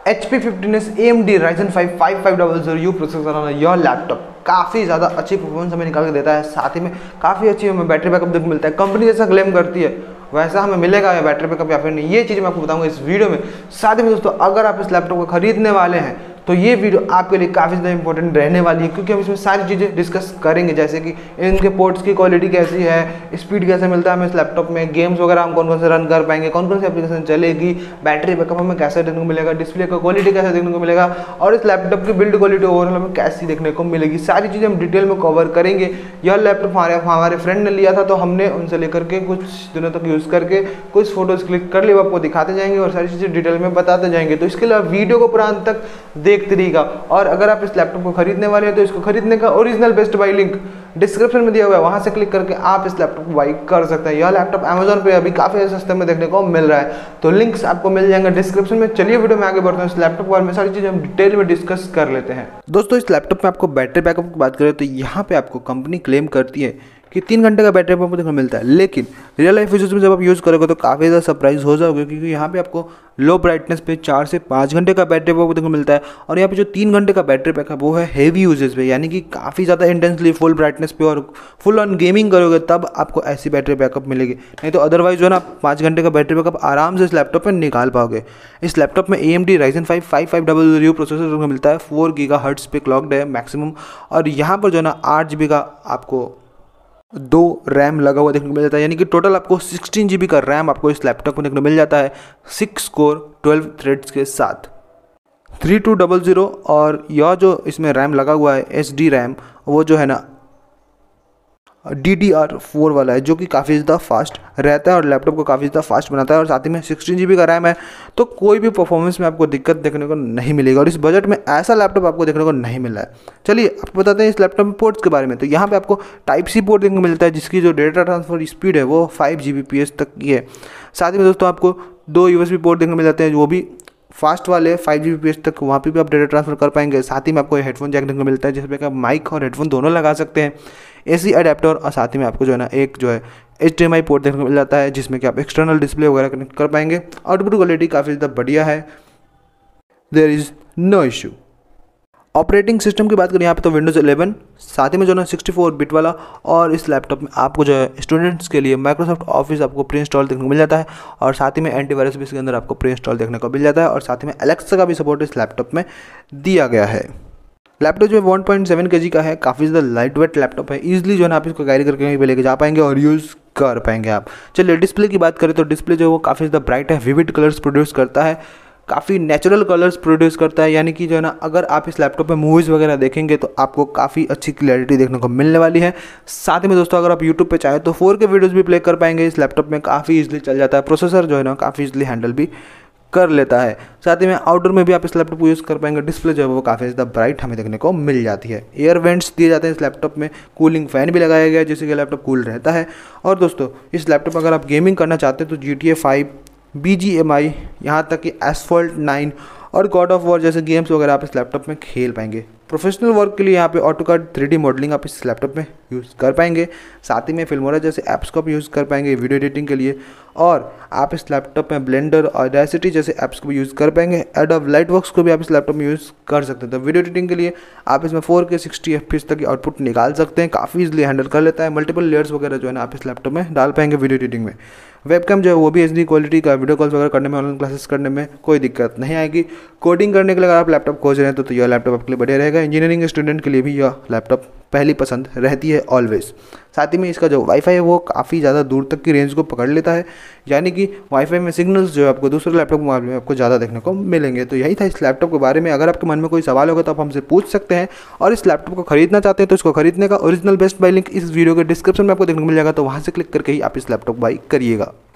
HP 15s AMD Ryzen 5 5500U processor वाला यह laptop काफ़ी ज़्यादा अच्छी परफॉर्मेंस हमें निकाल के देता है। साथ ही में काफ़ी अच्छी हमें बैटरी बैकअप देखने मिलता है। कंपनी जैसा क्लेम करती है वैसा हमें मिलेगा या बैटरी बैकअप या फिर नहीं, ये चीज़ मैं आपको बताऊंगा इस वीडियो में। साथ ही में दोस्तों, अगर आप इस लैपटॉप को खरीदने वाले हैं तो ये वीडियो आपके लिए काफ़ी ज़्यादा इंपॉर्टेंट रहने वाली है, क्योंकि हम इसमें सारी चीज़ें डिस्कस करेंगे, जैसे कि इनके पोर्ट्स की क्वालिटी कैसी है, स्पीड कैसे मिलता है हमें इस लैपटॉप में, गेम्स वगैरह हम कौन कौन से रन कर पाएंगे, कौन कौन सी एप्लीकेशन चलेगी, बैटरी बैकअप हमें कैसे देखने को मिलेगा, डिस्प्ले का क्वालिटी कैसे देखने को मिलेगा, और इस लैपटॉप की बिल्ड क्वालिटी ओवरऑल हमें कैसी देखने को मिलेगी। सारी चीज़ें हम डिटेल में कवर करेंगे। यह लैपटॉप हमारे फ्रेंड ने लिया था, तो हमने उनसे लेकर के कुछ दिनों तक यूज़ करके कुछ फोटोज़ क्लिक कर लिए, आपको दिखाते जाएंगे और सारी चीज़ें डिटेल में बताते जाएंगे। तो इसके लिए आप वीडियो को पूरा अंत तक देखते रहिएगा। और अगर आप इस लैपटॉप को खरीदने वाले हैं तो इसको खरीदने का original best buy link description में दिया हुआ है, वहां से क्लिक करके आप इस लैपटॉप को बाई कर सकते हैं। यह लैपटॉप अमेजोन पे अभी काफ़ी सस्ते में देखने को मिल रहा है, तो लिंक्स आपको मिल जाएंगे डिस्क्रिप्शन में। चलिए वीडियो में आगे बढ़ते हैं। इस लैपटॉप के बारे में सारी चीज़ें हम डिटेल में डिस्कस कर लेते हैं। दोस्तों, इस लैपटॉप में आपको बैटरी बैकअप की बात करें तो यहाँ पे आपको कंपनी क्लेम करती है कि 3 घंटे का बैटरी बैकअप देखने को मिलता है, लेकिन रियल लाइफ यूजेस में जब आप यूज़ करोगे तो काफ़ी ज़्यादा सरप्राइज हो जाओगे, क्योंकि यहाँ पे आपको लो ब्राइटनेस पे 4 से 5 घंटे का बैटरी बैकअप देखने को मिलता है। और यहाँ पे जो 3 घंटे का बैटरी बैकअप वो है हेवी यूजेस पे, यानी कि काफ़ी ज़्यादा इंटेंसली फुल ब्राइटनेस पे और फुल ऑन गेमिंग करोगे तब आपको ऐसी बैटरी बैकअप मिलेगी, नहीं तो अदरवाइज जो है ना 5 घंटे का बैटरी बैकअप आराम से इस लैपटॉप में निकाल पाओगे। इस लैपटॉप में AMD Ryzen 5 5500U प्रोसेसर देखने को मिलता है, 4 GHz पे क्लॉक्ड है मैक्सिमम, और यहाँ पर जो है ना 8 GB का आपको 2 रैम लगा हुआ देखने को मिल जाता है, यानी कि टोटल आपको 16 GB का रैम आपको इस लैपटॉप को देखने को मिल जाता है 6 कोर 12 थ्रेड्स के साथ 3200। और यह जो इसमें रैम लगा हुआ है SD रैम, वो जो है ना DDR4 वाला है, जो कि काफ़ी ज़्यादा फास्ट रहता है और लैपटॉप को काफ़ी ज़्यादा फास्ट बनाता है। और साथ ही में 16 GB का रैम है, तो कोई भी परफॉर्मेंस में आपको दिक्कत देखने को नहीं मिलेगा, और इस बजट में ऐसा लैपटॉप आपको देखने को नहीं मिला है। चलिए आपको बताते हैं इस लैपटॉप में पोर्ट्स के बारे में। तो यहाँ पे आपको Type-C पोर्ट देखने को मिलता है, जिसकी जो डेटा ट्रांसफर स्पीड है वो 5 Gbps तक की है। साथ ही में दोस्तों आपको 2 USB पोर्ट देखने को मिल जाते हैं, वो भी फास्ट वाले 5 Gbps तक, वहाँ पे भी आप डेटा ट्रांसफर कर पाएंगे। साथ ही में आपको हेडफोन जैक देखने को मिलता है, जिसमें आप माइक और हेडफोन दोनों लगा सकते हैं, AC अडेप्टर, और साथ ही में आपको जो है ना एक जो है HDMI पोर्ट देखने को मिल जाता है, जिसमें कि आप एक्सटर्नल डिस्प्ले वगैरह कनेक्ट कर पाएंगे। आउटपुट क्वालिटी काफ़ी ज़्यादा बढ़िया है, there is no issue. Operating system की बात करें यहाँ पे तो Windows 11, साथ ही में जो है 64 बिट वाला, और इस लैपटॉप में आपको जो है स्टूडेंट्स के लिए माइक्रोसॉफ्ट ऑफिस आपको प्री इंस्टॉल देखने को मिल जाता है, और साथ ही में एंटीवायरस भी इसके अंदर आपको प्री इंस्टॉल देखने को मिल जाता है, और साथ ही में एलेक्सा का भी सपोर्ट इस लैपटॉप में दिया गया है। लैपटॉप जो है 1.7 kg का है, काफ़ी ज़्यादा लाइट वेट लैपटॉप है, ईजिली जो है ना आप इसको कैरी करके कहीं पे लेके जा पाएंगे और यूज़ कर पाएंगे आप। चलिए डिस्प्ले की बात करें तो डिस्प्ले जो है वो काफ़ी ज़्यादा ब्राइट है, विविड कलर्स प्रोड्यूस करता है, काफ़ी नेचुरल कलर्स प्रोड्यूस करता है, यानी कि जो है ना अगर आप इस लैपटॉप में मूवीज़ वगैरह देखेंगे तो आपको काफ़ी अच्छी क्लैरिटी देखने को मिलने वाली है। साथ ही में दोस्तों अगर आप यूट्यूब पे चाहें तो 4K वीडियोज़ भी प्ले कर पाएंगे, इस लैपटॉप में काफ़ी ईजिली चल जाता है। प्रोसेसर जो है ना काफ़ी ईजिली हैंडल भी कर लेता है। साथ ही में आउटडोर में भी आप इस लैपटॉप को यूज़ कर पाएंगे। डिस्प्ले जो है वो काफ़ी ज़्यादा ब्राइट हमें देखने को मिल जाती है। एयर वेंट्स दिए जाते हैं इस लैपटॉप में, कूलिंग फैन भी लगाया गया है जिससे कि लैपटॉप कूल रहता है। और दोस्तों इस लैपटॉप में अगर आप गेमिंग करना चाहते हैं तो GTA 5, BGMI, यहाँ तक कि Asphalt 9 और गॉड ऑफ वॉर जैसे गेम्स वगैरह आप इस लैपटॉप में खेल पाएंगे। प्रोफेशनल वर्क के लिए यहाँ पे ऑटोकैड 3D मॉडलिंग आप इस लैपटॉप में यूज़ कर पाएंगे। साथ ही में फिल्मोरा जैसे ऐप्स को भी यूज़ कर पाएंगे वीडियो एडिटिंग के लिए, और आप इस लैपटॉप में ब्लेंडर, ऑडेसिटी जैसे ऐप्स को भी यूज़ कर पाएंगे। एडोब लाइटवर्क्स को भी आप इस लैपटॉप में यूज़ कर सकते हैं। तो वीडियो एडिटिंग के लिए आप इसमें 4K 60 FPS तक की आउटपुट निकाल सकते हैं, काफ़ी इजीली हैंडल कर लेता है। मल्टीपल लेयर्स वगैरह जो है ना आप इस लैपटॉप में डाल पाएंगे वीडियो एडिटिंग में। वेबकैम जो है वो भी HD क्वालिटी का, वीडियो कॉल्स वगैरह करने में, ऑनलाइन क्लासेस करने में कोई दिक्कत नहीं आएगी। कोडिंग करने के लिए अगर आप लैपटॉप खोज रहे हैं तो यह लैपटॉप आपके लिए बढ़िया रहेगा। इंजीनियरिंग स्टूडेंट के लिए भी यह लैपटॉप पहली पसंद रहती है ऑलवेज। साथ ही में इसका जो वाईफाई है वो काफ़ी ज़्यादा दूर तक की रेंज को पकड़ लेता है, यानी कि वाईफाई में सिग्नल्स जो है आपको दूसरे लैपटॉप के मुकाबले में आपको ज़्यादा देखने को मिलेंगे। तो यही था इस लैपटॉप के बारे में। अगर आपके मन में कोई सवाल होगा तो आप हमसे पूछ सकते हैं, और इस लैपटॉप को खरीदना चाहते हैं तो इसको खरीदने का ओरिजिनल बेस्ट बाय लिंक इस वीडियो के डिस्क्रिप्शन में आपको देखने को मिल जाएगा, तो वहाँ से क्लिक करके ही आप इस लैपटॉप बाई करिएगा।